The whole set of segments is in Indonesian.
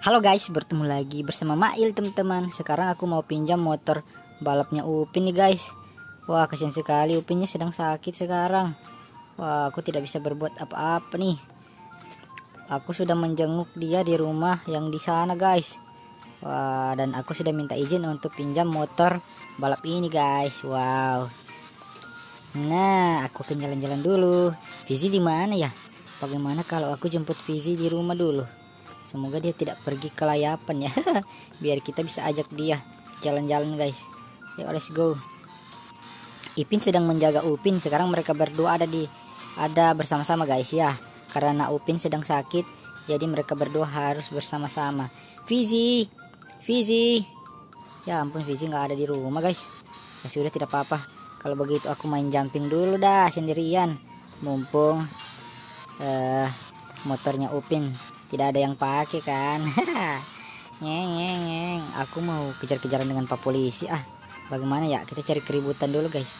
Halo guys, bertemu lagi bersama Mail teman-teman. Sekarang aku mau pinjam motor balapnya Upin nih guys. Wah, kasihan sekali, Upinnya sedang sakit sekarang. Wah, aku tidak bisa berbuat apa-apa nih. Aku sudah menjenguk dia di rumah yang di sana guys. Wah, dan aku sudah minta izin untuk pinjam motor balap ini guys. Wow. Nah, aku akan jalan-jalan dulu. Fizi di mana ya? Bagaimana kalau aku jemput Fizi di rumah dulu? Semoga dia tidak pergi ke layapan ya. Biar kita bisa ajak dia jalan-jalan guys. Yuk let's go. Ipin sedang menjaga Upin. Sekarang mereka berdua ada bersama-sama guys ya. Karena Upin sedang sakit, jadi mereka berdua harus bersama-sama. Fizi. Ya ampun, Fizi nggak ada di rumah guys. Ya sudah, tidak apa-apa. Kalau begitu aku main jumping dulu dah sendirian. Mumpung motornya Upin tidak ada yang pakai kan. Ngeng. Aku mau kejar-kejaran dengan Pak Polisi. Bagaimana ya? Kita cari keributan dulu guys.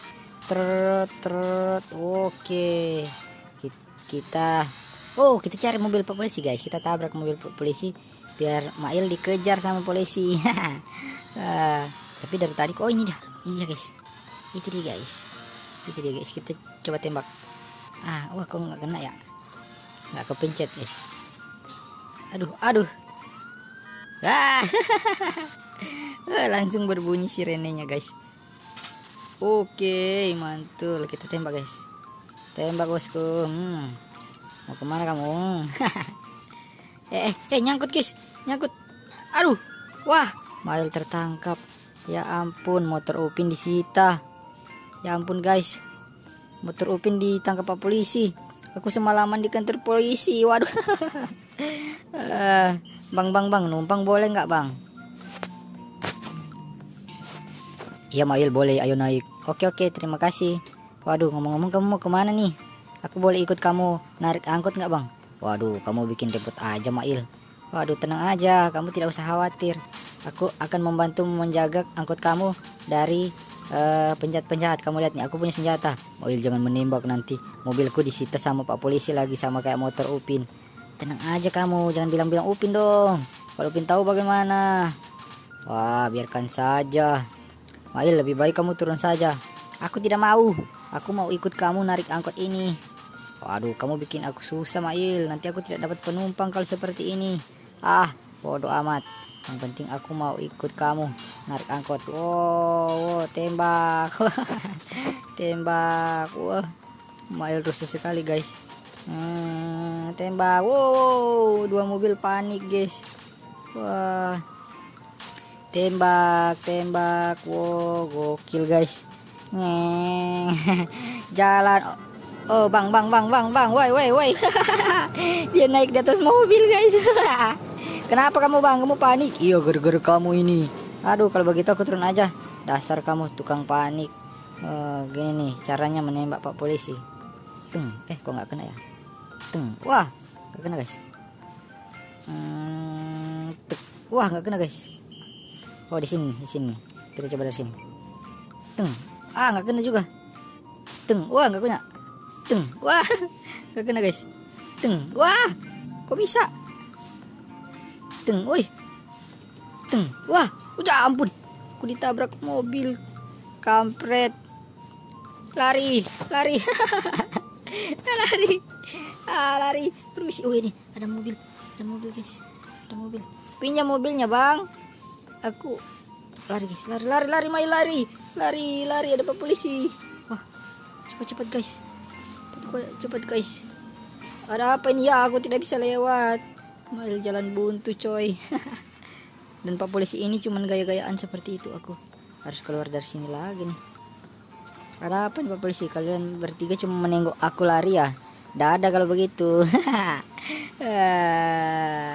Oke. Kita cari mobil Pak Polisi guys. Kita tabrak mobil Pak Polisi biar Mail dikejar sama polisi. Tapi dari tadi ini dia guys. Itu dia guys. Kita coba tembak. Wah, kok nggak kena ya? Nggak kepencet guys. Aduh. Langsung berbunyi sirenenya guys. Oke, mantul. Kita tembak guys. Tembak bosku. Mau kemana kamu? Nyangkut guys. Nyangkut. Aduh. Wah, Mail tertangkap. Ya ampun, motor Upin disita. Ya ampun guys. Motor Upin ditangkap Pak Polisi. Aku semalaman di kantor polisi. Waduh. Bang, numpang boleh nggak bang? Iya Mail, boleh, ayo naik. Oke, terima kasih. Waduh, ngomong-ngomong kamu mau kemana nih? Aku boleh ikut kamu narik angkot nggak bang? Waduh, kamu bikin ribut aja Mail. Waduh, tenang aja, kamu tidak usah khawatir. Aku akan membantu menjaga angkot kamu dari penjahat-penjahat. Kamu lihat nih, aku punya senjata. Mail, jangan menembak, nanti mobilku disita sama Pak Polisi lagi, sama kayak motor Upin. Tenang aja kamu, jangan bilang-bilang Upin dong. Kalau Upin tahu bagaimana? Wah, biarkan saja. Mail, lebih baik kamu turun saja. Aku tidak mau. Aku mau ikut kamu narik angkot ini. Waduh, kamu bikin aku susah Mail. Nanti aku tidak dapat penumpang kalau seperti ini. Bodoh amat. Yang penting aku mau ikut kamu narik angkot. Wow, tembak. Tembak. Wah, Mail rusuh sekali guys. Tembak. Wow, dua mobil panik guys. Wah, tembak. Wow, gokil guys. Jalan. Oh, bang. Woi. Dia naik di atas mobil guys. Kenapa kamu bang? Kamu panik? Iya, gara-gara kamu ini. Aduh, kalau begitu aku turun aja. Dasar kamu tukang panik. Gini nih caranya menembak Pak Polisi. Kok nggak kena ya? Wah, nggak kena guys. Wah, nggak kena guys. Oh, di sini. Kita coba dari sini. Nggak kena juga. Wah, nggak kena. Wah, nggak kena guys. Wah, kok bisa? Woi. Wah, udah ampun. Aku ditabrak mobil. Kampret. Lari. Lari. Permisi. Ini ada mobil guys. Ada mobil. Pinjam mobilnya, Bang. Aku lari guys. Lari, Mail, lari. Lari, ada Pak Polisi. Wah, cepat guys. Cepat guys. Ada apa ini ya? Aku tidak bisa lewat. Mail jalan buntu coy. Dan Pak Polisi ini cuman gaya-gayaan seperti itu. Aku harus keluar dari sini lagi nih. Ada apa nih Pak Polisi? Kalian bertiga cuma menengok aku lari ya? Dadah kalau begitu.